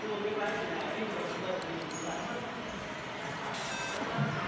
做微观治疗，并且是个可以不断。